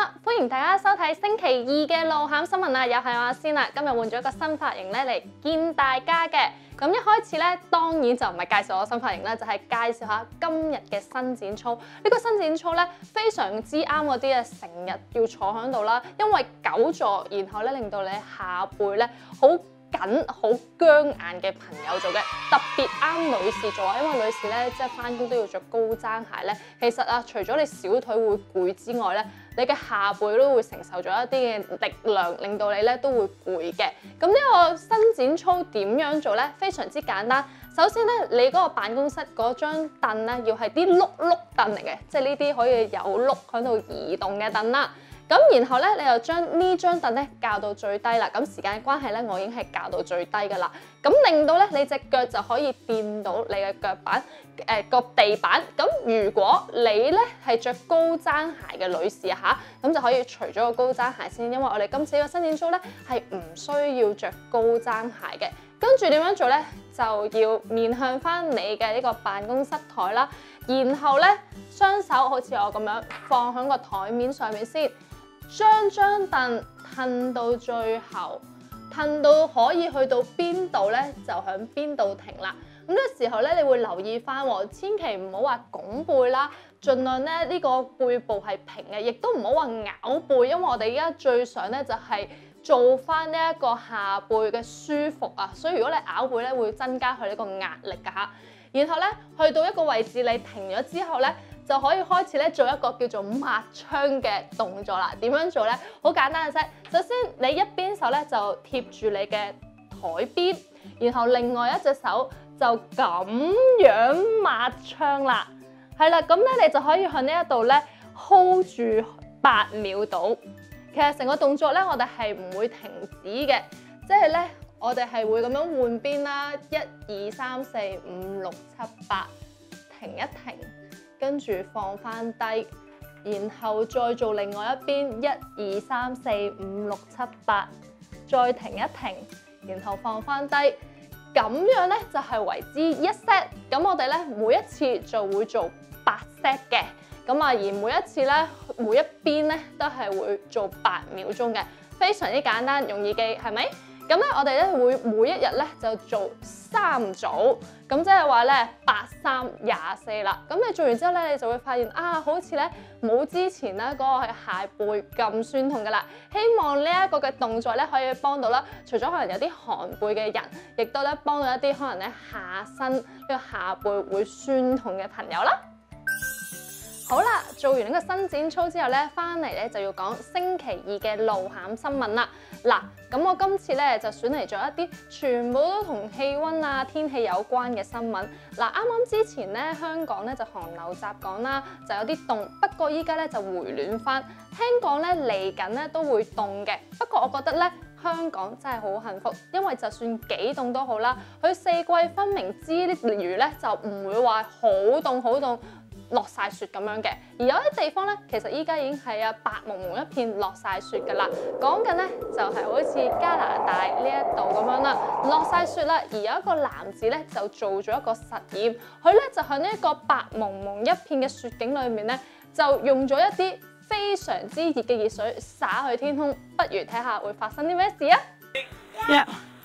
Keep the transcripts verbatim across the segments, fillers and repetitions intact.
啦，歡迎大家收睇星期二嘅路考新聞啊！又係我阿仙啦，今日換咗一個新髮型咧嚟見大家嘅。咁一開始咧，當然就唔係介紹我新髮型啦，就係、是、介紹下今日嘅伸展操。呢、這個伸展操咧非常之啱嗰啲啊，成日要坐喺度啦，因為久坐，然後咧令到你下背咧好緊、好僵硬嘅朋友做嘅，特別啱女士做啊，因為女士咧即係翻工都要着高踭鞋咧。其實啊，除咗你小腿會攰之外咧，你嘅下背都會承受咗一啲嘅力量，令到你咧都會攰嘅。咁呢個伸展操點樣做咧？非常之簡單。首先咧，你嗰個辦公室嗰張凳咧，要係啲碌碌凳嚟嘅，即係呢啲可以有碌喺度移動嘅凳啦。咁然後咧，你就將呢張凳咧校到最低啦。咁時間關係咧，我已經係校到最低噶啦。咁令到咧，你隻腳就可以掂到你嘅腳板，誒、呃、個地板。咁如果你咧係着高踭鞋嘅女士嚇，咁就可以除咗個高踭鞋先，因為我哋今次呢個伸展操咧係唔需要着高踭鞋嘅。跟住點樣做咧？就要面向翻你嘅呢個辦公室台啦，然後咧雙手好似我咁樣放喺個台面上面先。將張凳褪到最後，褪到可以去到邊度咧，就響邊度停啦。咁呢個時候咧，你會留意翻喎，千祈唔好話拱背啦，盡量咧呢個背部係平嘅，亦都唔好話拗背，因為我哋而家最想咧就係做翻呢一個下背嘅舒服啊。所以如果你拗背咧，會增加佢呢個壓力㗎嚇。然後咧去到一個位置，你停咗之後咧，就可以開始咧做一個叫做抹窗嘅動作啦。點樣做咧？好簡單嘅啫。首先你一邊手咧就貼住你嘅台邊，然後另外一隻手就咁樣抹窗啦。係啦，咁咧你就可以喺呢一度咧 hold 住八秒到。其實成個動作咧，我哋係唔會停止嘅，即係咧我哋係會咁樣換邊啦，一二三四五六七八，停一停。跟住放翻低，然後再做另外一邊，一二三四五六七八，再停一停，然後放翻低，咁樣咧就係為之一 set。咁我哋咧每一次就會做八 set 嘅，咁啊而每一次咧每一邊咧都係會做八秒鐘嘅，非常之簡單，容易記，係咪？咁咧，我哋咧會每一日咧就做三組，咁即係話咧八三廿四啦。咁你做完之後咧，你就會發現啊，好似咧冇之前咧嗰個係下背咁酸痛噶啦。希望呢一個嘅動作咧可以幫到啦，除咗可能有啲寒背嘅人，亦都咧幫到一啲可能咧下身呢個下背會酸痛嘅朋友啦。好啦，做完呢個伸展操之後咧，翻嚟咧就要講星期二嘅路考新聞啦。嗱，咁我今次咧就選嚟咗一啲全部都同氣温啊、天氣有關嘅新聞。嗱，啱啱之前咧香港咧就寒流襲港啦，就有啲凍，不過依家咧就回暖翻。聽講咧嚟緊咧都會凍嘅，不過我覺得咧香港真係好幸福，因為就算幾凍都好啦，佢四季分明之餘咧就唔會話好凍好凍。落晒雪咁樣嘅，而有啲地方咧，其實依家已經係啊白蒙蒙一片落晒雪㗎啦。講緊咧就係、是、好似加拿大呢一度咁樣啦，落晒雪啦。而有一個男子咧就做咗一個實驗，佢咧就喺呢一個白蒙蒙一片嘅雪景裏面咧，就用咗一啲非常之熱嘅熱水灑去天空。不如睇下會發生啲咩事啊 ！Yeah.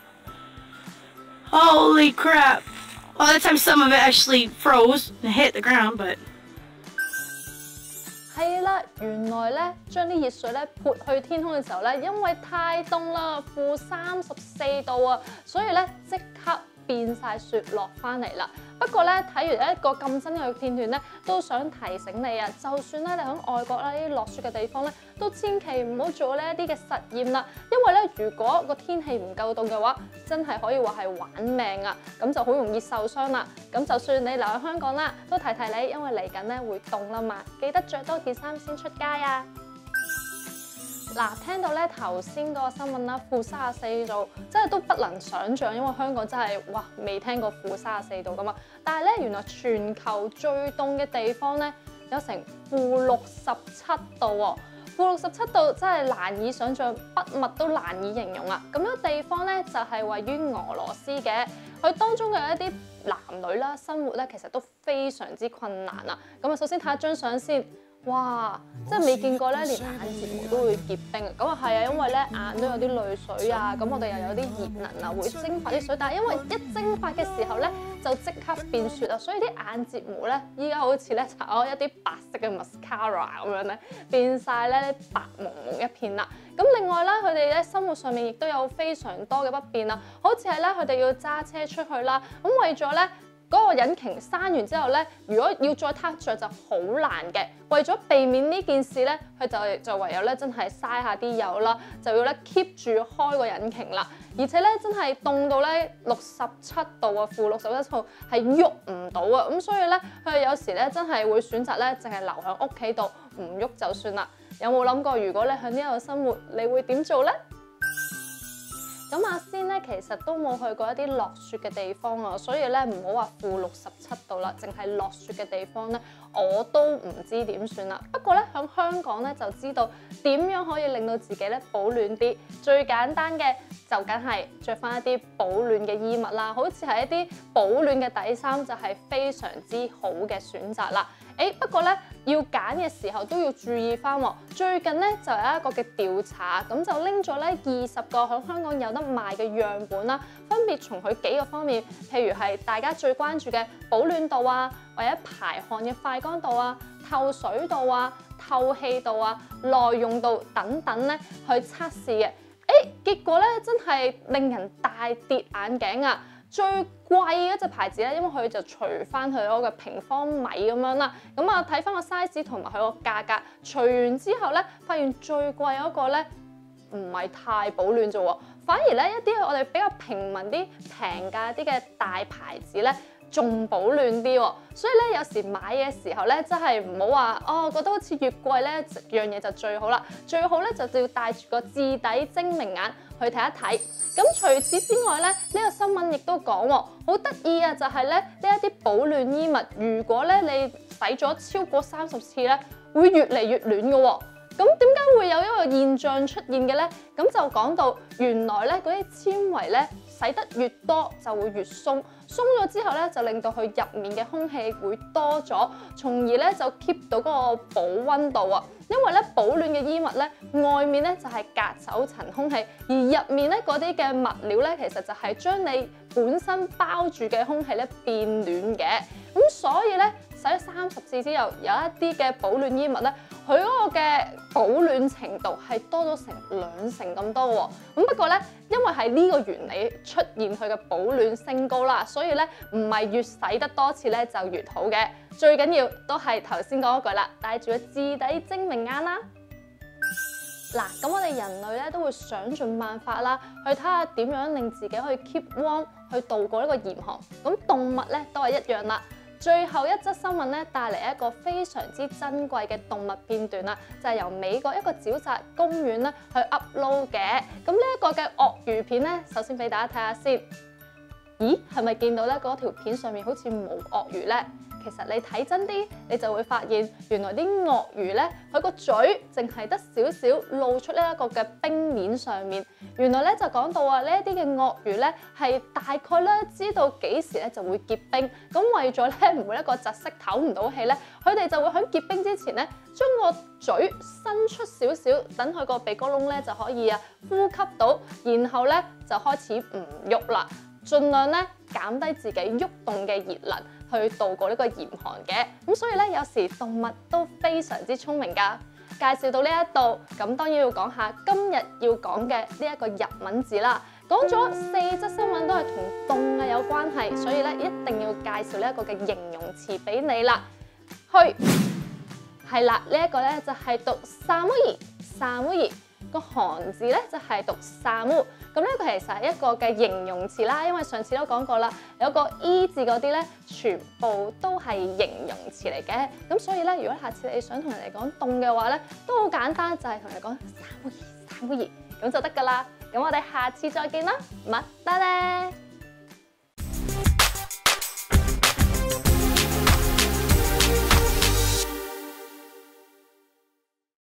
Holy crap! Well, that time some of it actually froze and hit the ground, but. 係啦，原來咧將啲熱水咧潑去天空嘅時候咧，因為太凍啦，負三十四度啊，所以咧即刻變晒雪落翻嚟啦。不過咧睇完一個咁新嘅片段咧，都想提醒你啊，就算咧你喺外國啦，呢啲落雪嘅地方咧，都千祈唔好做呢一啲嘅實驗啦。因為咧，如果個天氣唔夠凍嘅話，真係可以話係玩命啊！咁就好容易受傷啦。咁就算你留喺香港啦，都提提你，因為嚟緊咧會凍啦嘛，記得着多件衫先出街啊！嗱，聽到咧頭先嗰個新聞啦，負三十四度，真係都不能想像，因為香港真係哇未聽過負三十四度噶嘛。但係咧，原來全球最凍嘅地方咧有成負六十七度喎，負六十七度真係難以想像，筆墨都難以形容啊！咁樣地方咧就係位於俄羅斯嘅，佢當中嘅一啲男女啦，生活咧其實都非常之困難啊！咁啊，首先睇一張相先。 哇！真係未見過咧，連眼睫毛都會結冰。咁啊係啊，因為咧眼都有啲淚水啊，咁我哋又有啲熱能啊，會蒸發啲水。但係因為一蒸發嘅時候咧，就即刻變雪啊，所以啲眼睫毛咧依家好似咧搽咗一啲白色嘅 mascara 咁樣咧，變晒咧白蒙蒙一片啦。咁另外啦，佢哋咧生活上面亦都有非常多嘅不便啊，好似係咧佢哋要揸車出去啦，咁為咗咧，嗰個引擎閂完之後咧，如果要再撻着就好難嘅。為咗避免呢件事咧，佢就就唯有咧真係嘥下啲油啦，就要咧 keep 住開個引擎啦。而且咧真係凍到咧六十七度啊，負六十一度係喐唔到啊。咁所以咧，佢哋有時咧真係會選擇咧淨係留喺屋企度唔喐就算啦。有冇諗過如果你喺呢度生活，你會點做咧？咁阿仙咧其實都冇去過一啲落雪嘅地方啊，所以咧唔好話負六十七度啦，淨係落雪嘅地方咧，我都唔知點算啦。不過咧喺香港咧就知道點樣可以令到自己咧保暖啲。最簡單嘅就梗係着翻一啲保暖嘅衣物啦，好似係一啲保暖嘅底衫就係非常之好嘅選擇啦。誒不過咧要揀嘅時候都要注意翻喎。最近咧就有一個嘅調查，咁就拎咗咧二十個喺香港有得賣嘅樣本啦，分別從佢幾個方面，譬如係大家最關注嘅保暖度啊，或者排汗嘅快乾度啊、透水度啊、透氣度啊、耐用度等等咧去測試嘅。誒結果咧真係令人大跌眼鏡啊！最貴嘅一隻牌子咧，因為佢就除翻佢嗰個平方米咁樣啦，咁啊睇翻個 size 同埋佢個價格，除完之後咧，發現最貴嗰個咧唔係太保暖啫喎，反而咧一啲我哋比較平民啲平價啲嘅大牌子咧，仲保暖啲喎。所以咧有時買嘅時候咧，真係唔好話哦，覺得好似越貴咧樣嘢就最好啦，最好咧就要帶住個置底精明眼去睇一睇。咁除此之外咧，呢、這個新聞亦都講喎，好得意啊！就係咧呢一啲保暖衣物，如果咧你洗咗超過三十次咧，會越嚟越暖嘅喎。咁點解會有一個現象出現嘅咧？咁就講到原來咧嗰啲纖維咧洗得越多就會越鬆，鬆咗之後咧就令到佢入面嘅空氣會多咗，從而咧就 keep 到嗰個保溫度啊。因為咧保暖嘅衣物咧外面咧就係隔走層空氣，而入面咧嗰啲嘅物料咧其實就係將你本身包住嘅空氣咧變暖嘅。咁所以咧洗咗三十次之後，有一啲嘅保暖衣物咧，佢嗰個嘅保暖程度係多咗成兩成咁多喎。咁不過咧，因為係呢個原理出現佢嘅保暖升高啦，所以咧唔係越洗得多次咧就越好嘅。最緊要都係頭先講嗰句啦，帶住個置底精明眼啦。嗱，咁我哋人類咧都會想盡辦法啦，去睇下點樣令自己可以 keep warm，去度過呢個嚴寒。咁動物咧都係一樣啦。最後一則新聞咧帶嚟一個非常之珍貴嘅動物片段啦，就係由美國一個沼澤公園咧去 upload 嘅。咁呢一個嘅鱷魚片咧，首先俾大家睇下先。咦，係咪見到咧嗰條片上面好似冇鱷魚咧？其實你睇真啲，你就會發現原來啲鱷魚咧，佢個嘴淨係得少少露出呢一個嘅冰面上面。原來咧就講到啊，呢一啲嘅鱷魚咧係大概咧知道幾時咧就會結冰。咁為咗咧每一個窒息唞唔到氣咧，佢哋就會喺結冰之前咧將個嘴伸出少少，等佢個鼻哥窿咧就可以啊呼吸到，然後咧就開始唔喐啦，盡量咧減低自己喐動嘅熱能，去度過呢個嚴寒嘅。咁所以咧，有時動物都非常之聰明㗎。介紹到呢一度，咁當然要講下今日要講嘅呢一個日文字啦。講咗四則新聞都係同凍啊有關係，所以咧一定要介紹呢一個嘅形容詞俾你啦。去係啦，呢一個咧就係讀寒い，寒い。個寒字咧就係讀寒。咁呢個其實係一個嘅形容詞啦，因為上次都講過啦，有個 E 字嗰啲咧，全部都係形容詞嚟嘅。咁所以咧，如果下次你想同人哋講凍嘅話咧，都好簡單，就係同人哋講寒い、寒い咁就得㗎啦。咁我哋下次再見啦，またね。